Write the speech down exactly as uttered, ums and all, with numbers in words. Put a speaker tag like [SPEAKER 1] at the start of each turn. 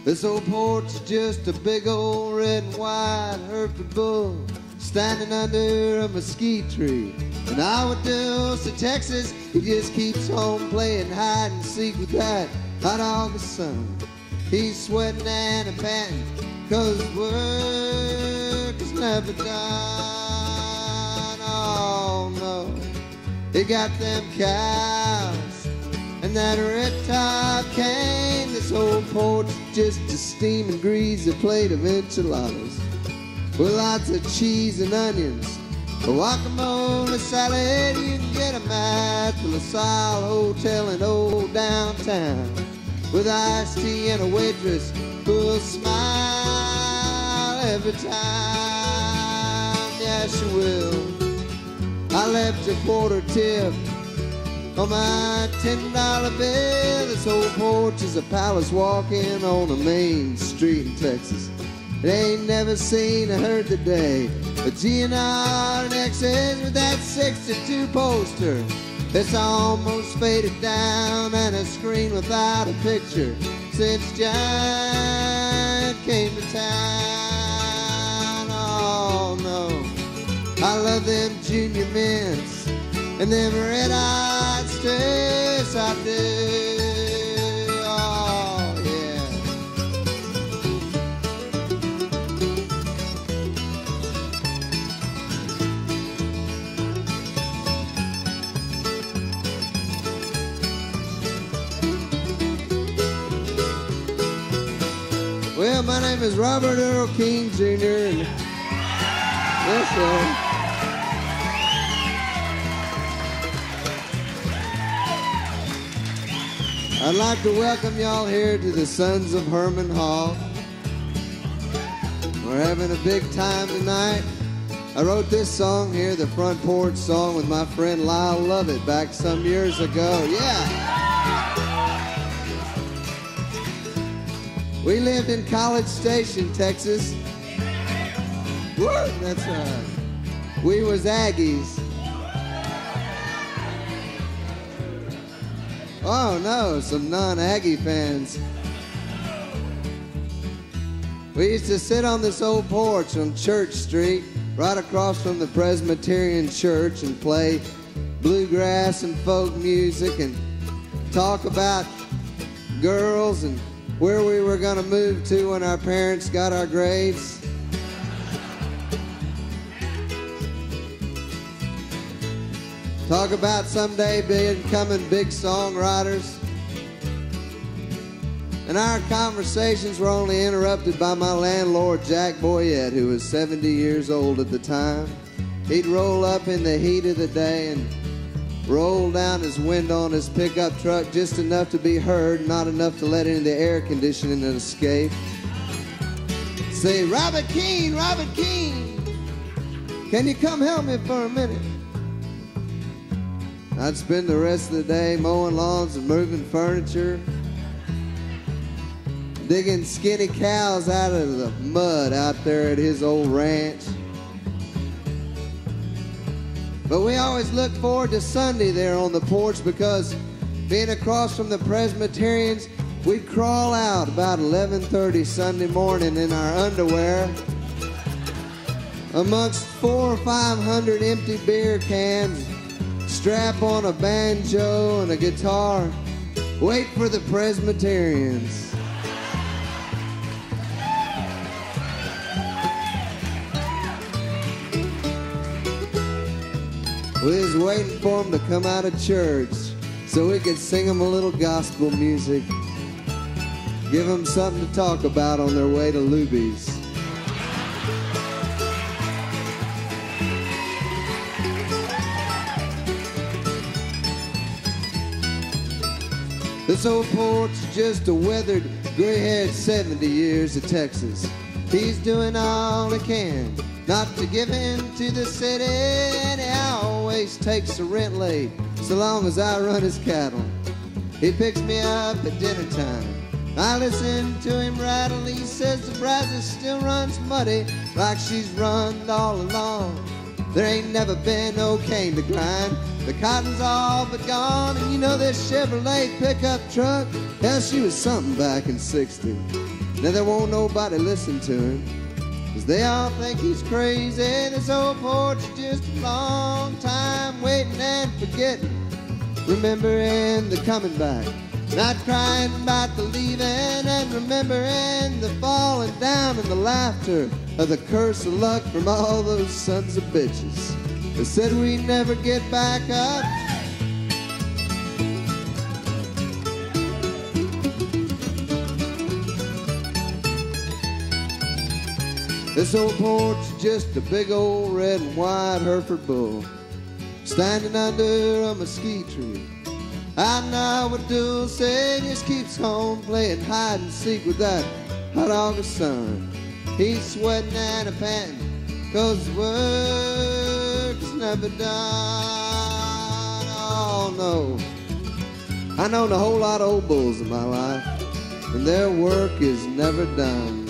[SPEAKER 1] This old porch is just a big old red and white Hereford bull standing under a mesquite tree. And Awadilsa, Texas, he just keeps on playing hide and seek with that hot August sun. He's sweating and a panting, cause work is never done. Oh no, he got them cows and that red top cane. This old porch is just a steaming greasy plate of enchiladas with lots of cheese and onions, a guacamole salad. You can get them at the LaSalle Hotel in old downtown, with iced tea and a waitress who'll smile every time. Yeah, she will. I left a quarter tip on my ten dollar bill. This old porch is a palace walking on a main street in Texas. It ain't never seen or heard the day a G and R and X's with that sixty-two poster. It's almost faded down and a screen without a picture since John came to town. Oh no, I love them junior mints and them red-eyed strips, I do. Oh yeah. Well, my name is Robert Earl King Junior and yes, sir. I'd like to welcome y'all here to the Sons of Herman Hall. We're having a big time tonight. I wrote this song here, the Front Porch Song, with my friend Lyle Lovett back some years ago. Yeah. We lived in College Station, Texas. Woo, that's right. We was Aggies. Oh no, some non-Aggie fans. We used to sit on this old porch on Church Street, right across from the Presbyterian Church, and play bluegrass and folk music and talk about girls and where we were going to move to when our parents got our grades. Talk about someday becoming big songwriters. And our conversations were only interrupted by my landlord, Jack Boyette, who was seventy years old at the time. He'd roll up in the heat of the day and roll down his window on his pickup truck just enough to be heard, not enough to let in the air conditioning and escape. Say, Robert Keene, Robert Keene, can you come help me for a minute? I'd spend the rest of the day mowing lawns and moving furniture, digging skinny cows out of the mud out there at his old ranch. But we always looked forward to Sunday there on the porch, because being across from the Presbyterians, we'd crawl out about eleven thirty Sunday morning in our underwear amongst four or five hundred empty beer cans, strap on a banjo and a guitar, wait for the Presbyterians. We was waiting for them to come out of church so we could sing them a little gospel music, give them something to talk about on their way to Luby's. This old porch is just a weathered, gray-haired seventy years of Texas. He's doing all he can not to give in to the city, and he always takes the rent late so long as I run his cattle. He picks me up at dinner time. I listen to him rattle. He says the Brazos still runs muddy like she's run all along. There ain't never been no cane to grind. The cotton's all but gone, and you know this Chevrolet pickup truck, hell, she was something back in sixty. Now there won't nobody listen to him, 'cause they all think he's crazy. This old porch is just a long time waiting and forgetting, remembering the coming back, not crying about the leaving, and remembering the falling down and the laughter of the curse of luck from all those sons of bitches that said we'd never get back up. This old porch is just a big old red and white Hereford bull standing under a mesquite tree. I know what Dulce just keeps home playing hide and seek with that hot August sun. He's sweating and a panting 'cause his work is never done. Oh no, I known a whole lot of old bulls in my life, and their work is never done.